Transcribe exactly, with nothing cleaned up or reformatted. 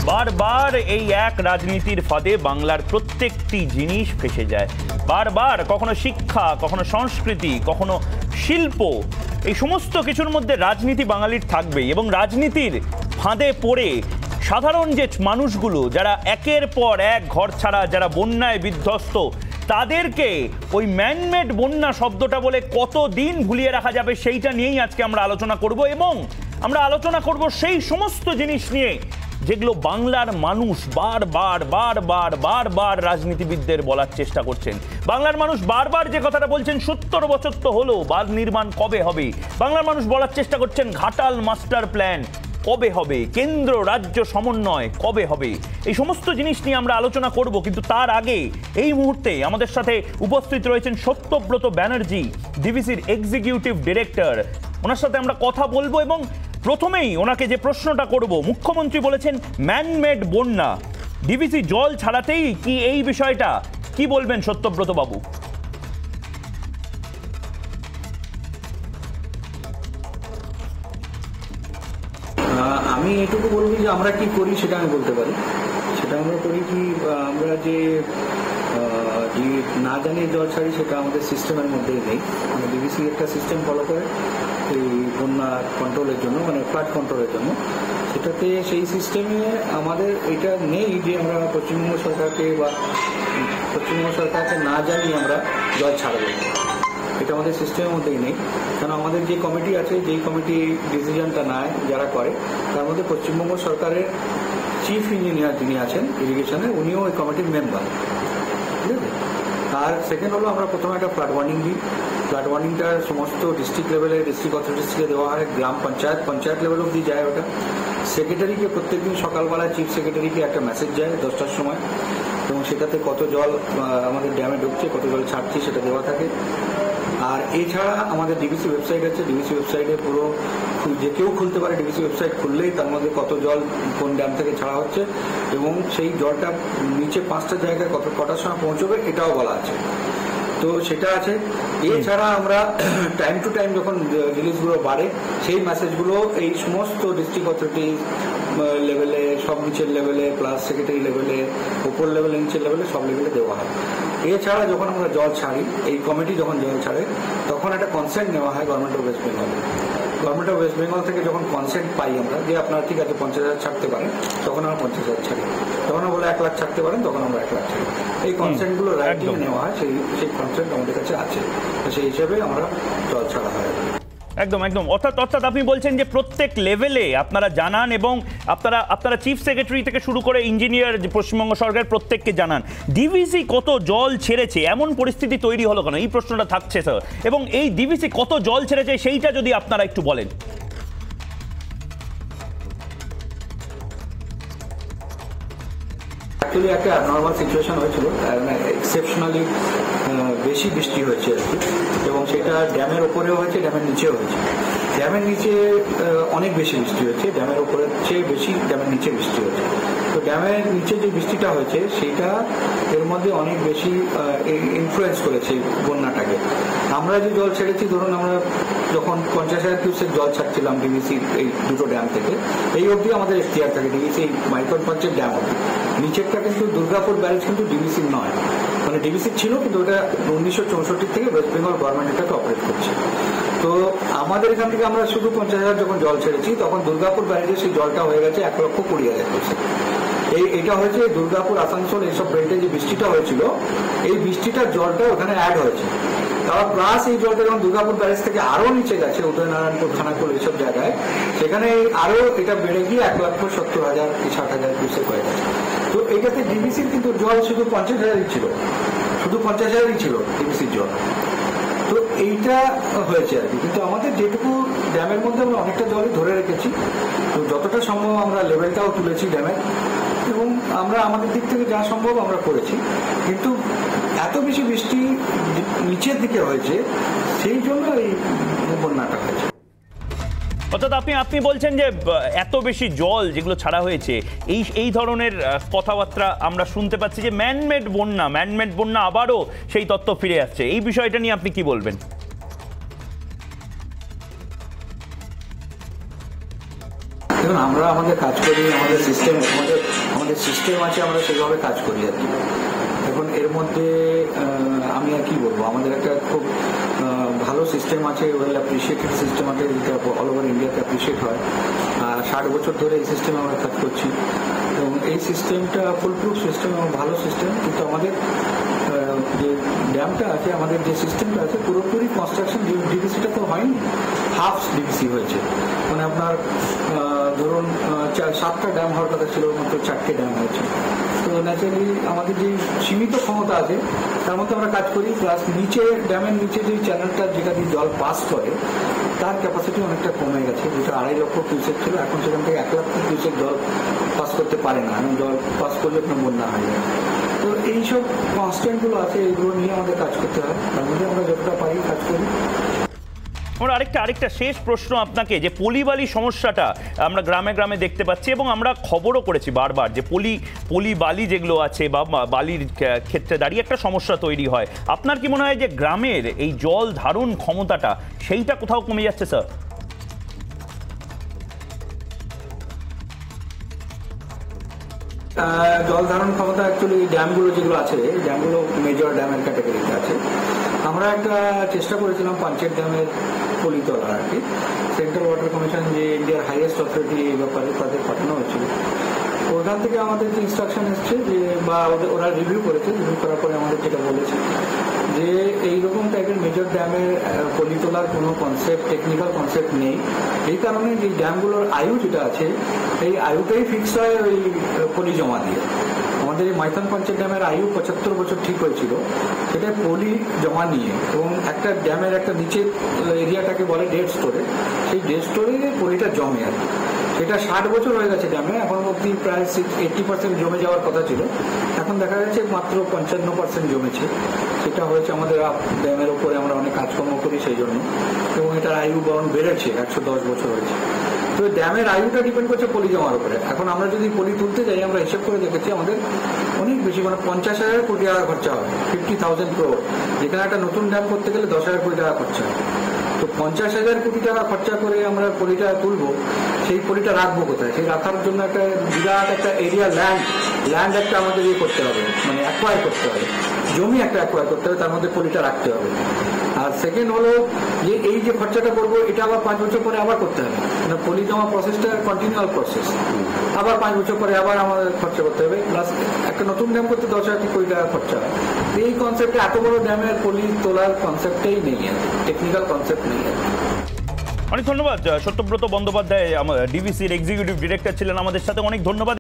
বারবার এই এক রাজনীতির ফাঁদে বাংলার প্রত্যেকটি জিনিস ফেঁসে যায়। বারবার কখনো শিক্ষা, কখনো সংস্কৃতি, কখনো শিল্প, এই সমস্ত কিছুর মধ্যে রাজনীতি বাঙালির থাকবেই। এবং রাজনীতির ফাঁদে পড়ে সাধারণ যে মানুষগুলো যারা একের পর এক ঘর ছাড়া, যারা বন্যায় বিধ্বস্ত, তাদেরকে ওই ম্যানমেড বন্যা শব্দটা বলে কতদিন ভুলিয়ে রাখা যাবে সেইটা নিয়েই আজকে আমরা আলোচনা করব। এবং আমরা আলোচনা করব সেই সমস্ত জিনিস নিয়ে যেগুলো বাংলার মানুষ বারবার বারবার বারবার রাজনীতিবিদদের বলার চেষ্টা করছেন। বাংলার মানুষ বারবার যে কথাটা বলছেন, সত্তর বছর তো হলো, বাঁধ নির্মাণ কবে হবে? বাংলার মানুষ বলার চেষ্টা করছেন ঘাটাল মাস্টার প্ল্যান কবে হবে, কেন্দ্র রাজ্য সমন্বয় কবে হবে, এই সমস্ত জিনিস নিয়ে আমরা আলোচনা করব। কিন্তু তার আগে এই মুহূর্তে আমাদের সাথে উপস্থিত রয়েছেন সত্যব্রত ব্যানার্জি, ডিভিসির এক্সিকিউটিভ ডিরেক্টর। ওনার সাথে আমরা কথা বলবো এবং প্রথমেই ওনাকে যে প্রশ্নটা করব, মুখ্যমন্ত্রী বলেছেন ম্যানমেড বন্যা, ডিভিসি জল ছাড়াতেই কি এই বিষয়টা, কি বলবেন সত্যব্রত বাবু? আমি এটুকু বলবো যে আমরা কি করি সেটা আমি বলতে পারি। সেটা আমরা করি কি, আমরা যে না জানি জল ছাড়ি সেটা আমাদের সিস্টেমের মধ্যেই নেই। মানে ডিভিসি একটা সিস্টেম ফলো করে এই বন্যা কন্ট্রোলের জন্য, মানে ফ্লাড কন্ট্রোলের জন্য। সেটাতে সেই সিস্টেমে আমাদের এটা নেই যে আমরা পশ্চিমবঙ্গ সরকারকে বা পশ্চিমবঙ্গ সরকারকে না জানি আমরা জল ছাড়বো, এটা আমাদের সিস্টেমের মধ্যেই নেই। কারণ আমাদের যে কমিটি আছে, যেই কমিটি ডিসিশনটা নেয়, যারা করে, তার মধ্যে পশ্চিমবঙ্গ সরকারের চিফ ইঞ্জিনিয়ার যিনি আছেন ইরিগেশনের, উনিও ওই কমিটির মেম্বার, ঠিক আছে। আর সেকেন্ড হলো, আমরা প্রথমে একটা ফ্লাড ওয়ার্নিং দিই। ফ্লাড ওয়ার্নিংটা সমস্ত ডিস্ট্রিক্ট লেভেলে, ডিস্ট্রিক্ট অথরিটিসকে দেওয়া হয়, গ্রাম পঞ্চায়েত পঞ্চায়েত লেভেল অব্দি যায় ওটা। সেক্রেটারিকে প্রত্যেকদিন সকালবেলা চিফ সেক্রেটারিকে একটা মেসেজ যায় দশটার সময়, এবং সেটাতে কত জল আমাদের ড্যামে ঢুকছে, কত জল ছাড়ছি সেটা দেওয়া থাকে। আর এছাড়া আমাদের ডিভিসি ওয়েবসাইট আছে, ডিভিসি ওয়েবসাইটে পুরো যে কেউ খুলতে পারে, ডিভিসি ওয়েবসাইট খুললেই তার মধ্যে কত জল কোন ড্যাম থেকে ছাড়া হচ্ছে এবং সেই জলটা নিচে পাঁচটা জায়গায় কত কটার সময় পৌঁছবে এটাও বলা আছে। তো সেটা আছে। এছাড়া আমরা টাইম টু টাইম যখন রিলিজগুলো বাড়ে, সেই মেসেজগুলো এই সমস্ত ডিস্ট্রিক্ট অথরিটি লেভেলে, সব নিচের লেভেলে, প্লাস সেক্রেটারি লেভেলে, উপর লেভেলে, নিচের লেভেলে, সব লেভেলে দেওয়া হয়। এছাড়া যখন আমরা জল ছাড়ি, এই কমিটি যখন জল ছাড়ে, তখন একটা কনসেন্ট নেওয়া হয় government of West Bengal. Government of West Bengal থেকে যখন কনসেন্ট পাই আমরা যে আপনারা ঠিক আছে পঞ্চাশ হাজার ছাড়তে পারেন, তখন আমরা পঞ্চাশ হাজার ছাড়ি। তখন আমরা বলে এক লাখ ছাড়তে পারেন, তখন আমরা এক লাখ ছাড়ি। এই কনসেন্টগুলো রাইটিং নেওয়া হয়, সেই সেই কনসেন্ট আমাদের কাছে আছে, সেই হিসেবে আমরা জল ছাড়া হয়। একদম একদম অর্থাৎ অর্থাৎ আপনি বলছেন যে প্রত্যেক লেভেলে আপনারা জানান এবং আপনারা আপনারা চিফ সেক্রেটারি থেকে শুরু করে ইঞ্জিনিয়ার, পশ্চিমবঙ্গ সরকার প্রত্যেককে জানান। ডিভিসি কত জল ছেড়েছে, এমন পরিস্থিতি তৈরি হলো কেন, এই প্রশ্নটা থাকছে স্যার। এবং এই ডিভিসি কত জল ছেড়েছে সেইটা যদি আপনারা একটু বলেন। অ্যাকচুয়ালি একটা অ্যাবনর্মাল সিচুয়েশন হয়েছিল, এক্সেপশনালি বেশি বৃষ্টি হয়েছে আর কি, এবং সেটা ড্যামের ওপরেও হয়েছে, ড্যামের নিচেও হয়েছে। ড্যামের নিচে অনেক বেশি বৃষ্টি হয়েছে, ড্যামের ওপরের চেয়ে বেশি ড্যামের নিচে বৃষ্টি হয়েছে। তো ড্যামের নিচে যে বৃষ্টিটা হয়েছে সেইটা এর মধ্যে অনেক বেশি ইনফ্লুয়েন্স করেছে বন্যাটাকে। আমরা যে জল ছেড়েছি, ধরুন আমরা যখন পঞ্চাশ হাজার কিউসেক জল ছাড়ছিলাম ডিভিসি এই দুটো ড্যাম থেকে, এই অবধি আমাদের এখতিয়ার থাকে ডিভিসি মাইক্রন পাঞ্চের ড্যাম অবধি। নিচেরটা কিন্তু দুর্গাপুর ব্যারেজ কিন্তু ডিভিসির নয়, মানে ডিভিসির ছিল কিন্তু ওটা উনিশশো চৌষট্টি থেকে ওয়েস্ট বেঙ্গল গভর্নমেন্ট এটাকে অপারেট করছে। তো আমাদের এখান থেকে আমরা শুধু পঞ্চাশ হাজার যখন জল ছেড়েছি, তখন দুর্গাপুর ব্যারেজে সেই জলটা হয়ে গেছে এক লক্ষ কুড়ি হাজার কিউসেক। এই এটা হয়েছে দুর্গাপুর, আসানসোল এইসব বেল্টে যে বৃষ্টিটা হয়েছিল, এই বৃষ্টিটার জলটা ওখানে অ্যাড হয়েছে। তারপর প্লাস এই জলটা যখন দুর্গাপুর ব্যারেজ থেকে আরো নিচে গেছে, উদয়নারায়ণপুর, খানাকুল এইসব জায়গায়, সেখানে আরো এটা বেড়ে গিয়ে এক লক্ষ সত্তর হাজার কি ষাট হাজার কিউসেক হয়ে গেছে। তো এটাতে ডিভিসির কিন্তু জল শুধু পঞ্চাশ হাজারই ছিল, শুধু পঞ্চাশ হাজারই ছিল ডিভিসির জল। তো এইটা হয়েছে আর কি। কিন্তু আমাদের যেটুকু ড্যামের মধ্যে আমরা অনেকটা জলই ধরে রেখেছি, তো যতটা সম্ভব আমরা লেভেলটাও তুলেছি ড্যামের, এবং আমরা আমাদের দিক থেকে যা সম্ভব আমরা করেছি। কিন্তু এত বেশি বৃষ্টি নিচের দিকে হয়েছে, সেই জন্য এই বন্যাটা হয়েছে। অর্থাৎ আপনি আপনি বলছেন যে এত বেশি জল যেগুলো ছাড়া হয়েছে, এই এই ধরনের কথাবার্তা আমরা শুনতে পাচ্ছি যে ম্যানমেড বন্যা, ম্যানমেড বন্যা আবারও সেই তত্ত্ব ফিরে আসছে। এই বিষয়টা নিয়ে আপনি কি বলবেন? দেখুন, আমরা আমাদের কাজ করি, আমাদের সিস্টেম আমাদের আমাদের সিস্টেম আছে, আমরা সেভাবে কাজ করি আর কি। এখন এর মধ্যে আমি আর কি বলবো, আমাদের একটা খুব ভালো সিস্টেম আছে, ওয়েল অ্যাপ্রিসিয়েটেড সিস্টেম আছে, যেটা অল ওভার ইন্ডিয়াতে অ্যাপ্রিসিয়েট হয়। ষাট বছর ধরে এই সিস্টেমে আমরা কাজ করছি এবং এই সিস্টেমটা ফুলপ্রুফ সিস্টেম এবং ভালো সিস্টেম। কিন্তু আমাদের যে ড্যামটা আছে, আমাদের যে সিস্টেমটা আছে, পুরোপুরি কনস্ট্রাকশন ডিভিসিটা তো হয়নি, হাফ ডিভিসি হয়েছে। মানে আপনার ধরুন সাতটা ড্যাম হওয়ার কথা ছিল, মাত্র চারটে ড্যাম হয়েছে। তো ন্যাচারালি আমাদের যে সীমিত ক্ষমতা আছে তার মধ্যে আমরা কাজ করি। প্লাস নিচে ড্যামের নিচে যে চ্যানেলটা যেটা দিয়ে জল পাস করে তার ক্যাপাসিটি অনেকটা কমে গেছে, যেটা আড়াই লক্ষ কিউসেক ছিল, এখন সেখান থেকে এক লক্ষ কিউসেক জল পাস করতে পারে না, এবং জল পাস করলে আপনার বন্যা হয়ে যায়। তো এইসব কনস্ট্যান্টগুলো আছে, এইগুলো নিয়ে আমাদের কাজ করতে হয়, তার মধ্যে আমরা যতটা পারি কাজ করি। আমরা আরেকটা আরেকটা শেষ প্রশ্ন আপনাকে, যে পলিবালি সমস্যাটা আমরা গ্রামে গ্রামে দেখতে পাচ্ছি এবং আমরা খবরও করেছি বারবার, যে পলি পলি বালি যেগুলো আছে বা বালির ক্ষেত্রে দাঁড়িয়ে একটা সমস্যা তৈরি হয়। আপনার কি মনে হয় যে গ্রামের এই জল ধারণ ক্ষমতাটা সেইটা কোথাও কমে যাচ্ছে স্যার? জল ধারণ ক্ষমতা অ্যাকচুয়ালি ড্যামগুলো যেগুলো আছে, ড্যামগুলো মেজর ড্যামের ক্যাটাগরিতে আছে। আমরা একটা চেষ্টা করেছিলাম পাঞ্চেত ড্যামের পলি তোলার আর কি। সেন্ট্রাল ওয়াটার কমিশন, যে ইন্ডিয়ার হাইয়েস্ট অথরিটি, এই ব্যাপারে তাদের পাঠানো হয়েছিল। ওখান থেকে আমাদের যে ইনস্ট্রাকশন এসছে, যে বা ওরা রিভিউ করেছে, রিভিউ করার পরে আমাদের যেটা বলেছে যে এইরকম টাইপের মেজর ড্যামের পলি তোলার কোনো কনসেপ্ট, টেকনিক্যাল কনসেপ্ট নেই। এই কারণে যে ড্যামগুলোর আয়ু যেটা আছে, এই আয়ুটাই ফিক্স হয় ওই পলি জমা দিয়ে। আমাদের এই মাইথন পঞ্চায়েত ড্যামের আয়ু পঁচাত্তর বছর ঠিক হয়েছিল, সেটা পলি জমা নিয়ে। এবং একটা ড্যামের একটা নিচের এরিয়াটাকে বলে ডেড স্টোরে, সেই ডেড স্টোরে পলিটা জমে আর কি। সেটা ষাট বছর হয়ে গেছে ড্যামে, এখন অব্দি প্রায় সিক্স এইটটি পার্সেন্ট জমে যাওয়ার কথা ছিল, এখন দেখা যাচ্ছে মাত্র পঞ্চান্ন পার্সেন্ট জমেছে। সেটা হয়েছে আমাদের ড্যামের উপরে আমরা অনেক কাজকর্ম করি সেই জন্য, এবং এটার আয়ু বরং বেড়েছে, একশো দশ বছর হয়েছে। তো ড্যামের আয়ুটা ডিপেন্ড করছে পলি জমার উপরে। এখন আমরা যদি পলি তুলতে যাই, আমরা হিসেব করে দেখেছি আমাদের অনেক বেশি, মানে পঞ্চাশ হাজার কোটি টাকা খরচা হয়, ফিফটি থাউজেন্ড ক্রোর। যেখানে একটা নতুন ড্যাম করতে গেলে দশ হাজার কোটি টাকা খরচা হয়। তো পঞ্চাশ হাজার কোটি টাকা খরচা করে আমরা পলিটা তুলবো, সেই পলিটা রাখবো কোথায়? সেই রাখার জন্য একটা বিরাট একটা এরিয়া ল্যান্ড ল্যান্ড একটা আমাদের ইয়ে করতে হবে, মানে অ্যাকোয়ার করতে হবে, জমি একটা অ্যাকোয়ার করতে হবে, তার মধ্যে পলিটা রাখতে হবে। আর সেকেন্ড হলো যে এই যে খরচাটা করবো, এটা আবার পাঁচ বছর পরে আবার করতে হবে, মানে পলি জমা প্রসেসটা কন্টিনিউয়াল প্রসেস। আবার পাঁচ বছর পরে আবার আমাদের খরচা করতে হবে, প্লাস একটা নতুন ড্যাম করতে দশ হাজার কোটি টাকা খরচা হয়। এই কনসেপ্টে এত বড় ড্যামের পলি তোলার কনসেপ্টটাই নেই, টেকনিক্যাল কনসেপ্ট নেই। অনেক ধন্যবাদ। সত্যব্রত বন্দ্যোপাধ্যায় ডিভিসির এক্সিকিউটিভ ডিরেক্টর ছিলেন আমাদের সাথে, অনেক ধন্যবাদ।